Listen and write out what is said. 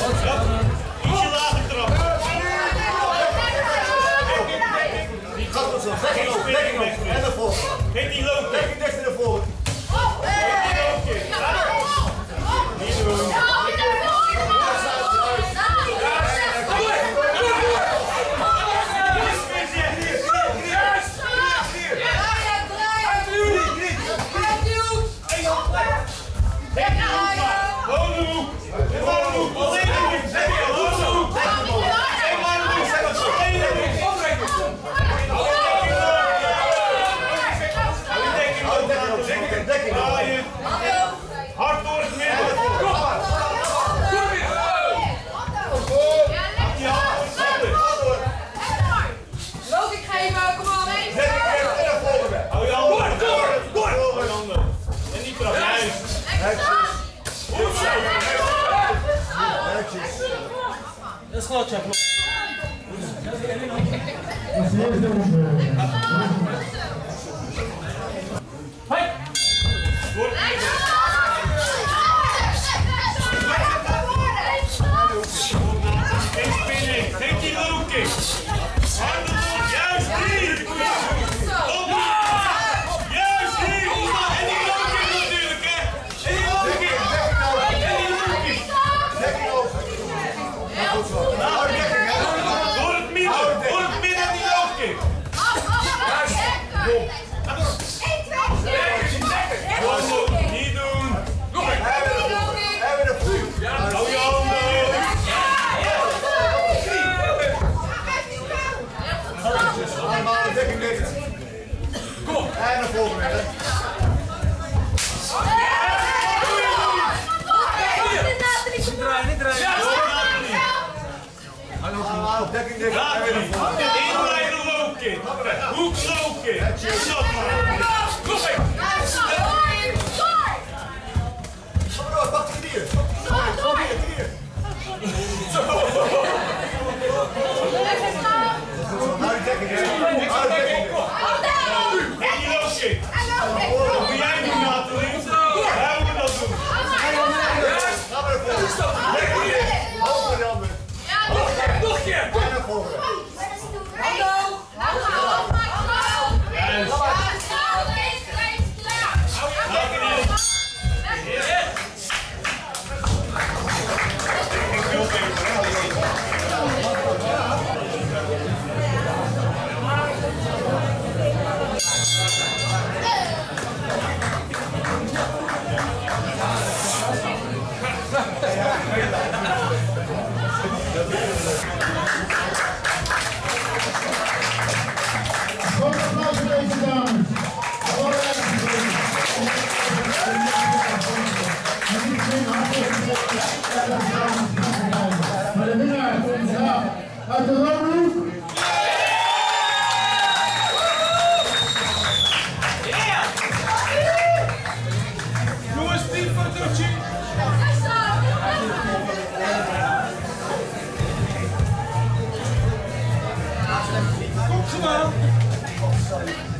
Ietsje lager trappen. En naar voren. Geef die loop. Leg je dichter naar voren. Niet doen. Hard door het midden. Logic geven, kom op. Hou je handen. En niet trap, juist. Dat is gewoon check. Hoi! Geen spinning, geen die low kick. Handen door, juist die. Juist die. En die low kick natuurlijk, hè. En die low kick. En die low kick. Door het midden en die low kick. Niet doen. Hou je handen. Allemaal de dekking dicht. Kom op. En naar voren weer. Allemaal dekking dicht. Inlijn low kick. Hoek low kick. Zat maar. Kom op. Pak de knieën. Hou die dekking dicht. Hou de dekking dicht. En die low kick. Wat moet jij doen, Nathalie? Wij moeten dat doen. Ga maar naar voren. Dekking dicht. Hoog met de handen. Nog een keer! En naar voren. Goed applaus voor deze dames. Maar de winnaar komt uit de Roodhoek. Jongens, team van Toetje. Kom, kom aan.